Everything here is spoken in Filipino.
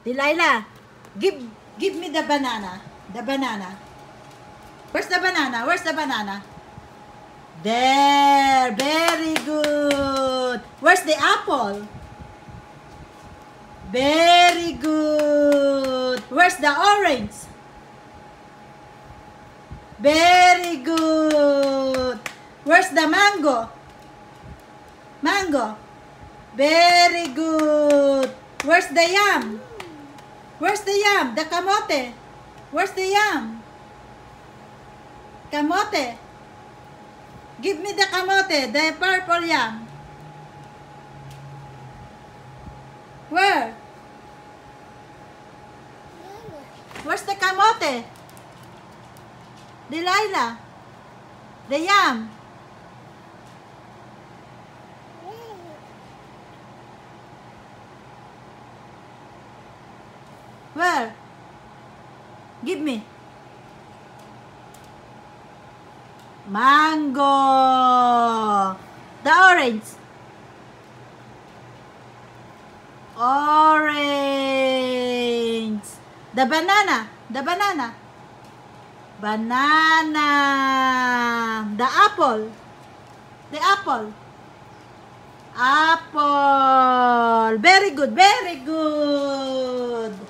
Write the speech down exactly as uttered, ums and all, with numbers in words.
Delilah, give give me the banana. The banana. Where's the banana? Where's the banana? There. Very good. Where's the apple? Very good. Where's the orange? Very good. Where's the mango? Mango. Very good. Where's the yam? Where's the yam? The kamote. Where's the yam? Kamote. Give me the kamote, the purple yam. Where? Where's the kamote? Delilah. The yam. Where? Give me. Mango. The orange. Orange. The banana. The banana. Banana. The apple. The apple. Apple. Very good. Very good.